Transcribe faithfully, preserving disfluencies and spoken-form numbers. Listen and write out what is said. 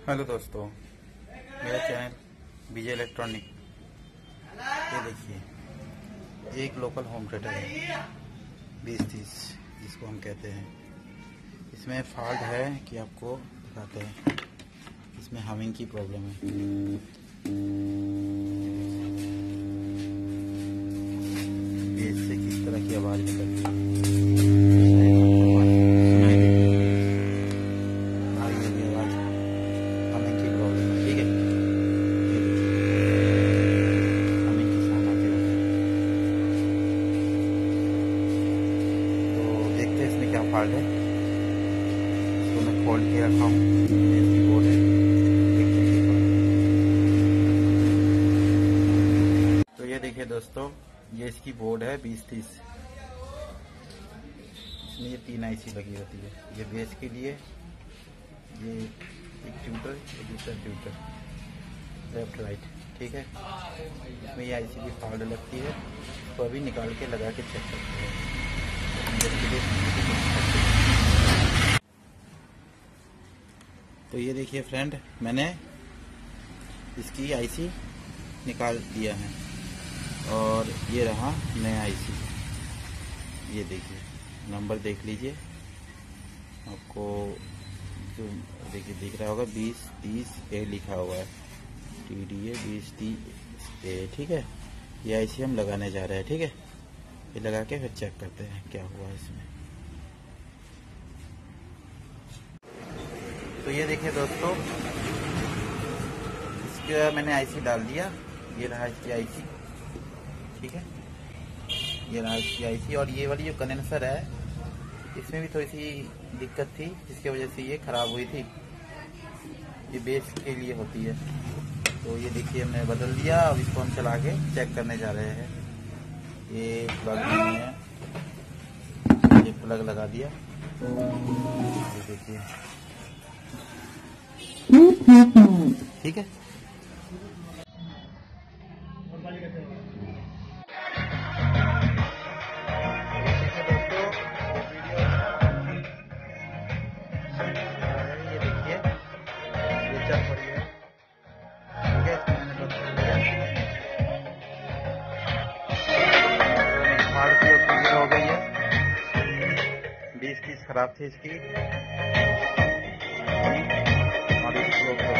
Hello दोस्तों, मेरा channel विजय electronic. ये देखिए, एक लोकल होम थिएटर है बीस तीस जिसको हम कहते हैं। इसमें फॉल्ट है कि आपको दिखाते हैं। इसमें हमिंग की प्रॉब्लम है। बेस से किस तरह की आवाज़ निकलती है। क्या फॉल्ट है इसको मैं खोल के रखा हूँ। इसकी बोर्ड है, तो ये देखिए दोस्तों, ये इसकी बोर्ड है बीस तीस। इसमें ये तीन आईसी लगी होती है। ये बेस के लिए, ये एक ट्यूटर, ये दूसरा ट्यूटर, लेफ्ट राइट, ठीक है। इसमें ये आईसी की फॉल्ट लगती है, तो अभी निकाल के लगा के चेक करते हैं। तो ये देखिए फ्रेंड, मैंने इसकी आईसी निकाल दिया है और ये रहा नया आईसी। ये देखिए, नंबर देख लीजिए, आपको जो देखिए दिख रहा होगा बीस तीस ए लिखा हुआ है, टी डी ए बीस तीस ए, ठीक है। ये आईसी हम लगाने जा रहे हैं, ठीक है। ये लगा के फिर चेक करते हैं क्या हुआ इसमें। तो ये देखिए दोस्तों, इसका मैंने आईसी डाल दिया। ये रहा इसकी आईसी, ठीक है। ये रहा इसकी आईसी, और ये वाली जो कंडेंसर है इसमें भी थोड़ी सी दिक्कत थी, जिसकी वजह से ये खराब हुई थी। ये बेस के लिए होती है। तो ये देखिए, हमने बदल दिया। अब इसको हम चला के चेक करने जा रहे हैं। ये प्लग नहीं है, ये प्लग लगा दिया। ये देखिए, ठीक है। ये देखिए, ये चल पड़ी है, ठीक है। इसको मैंने बंद कर दिया। क्लियर हो गई है। बीस तीस खराब थी इसकी, और इसको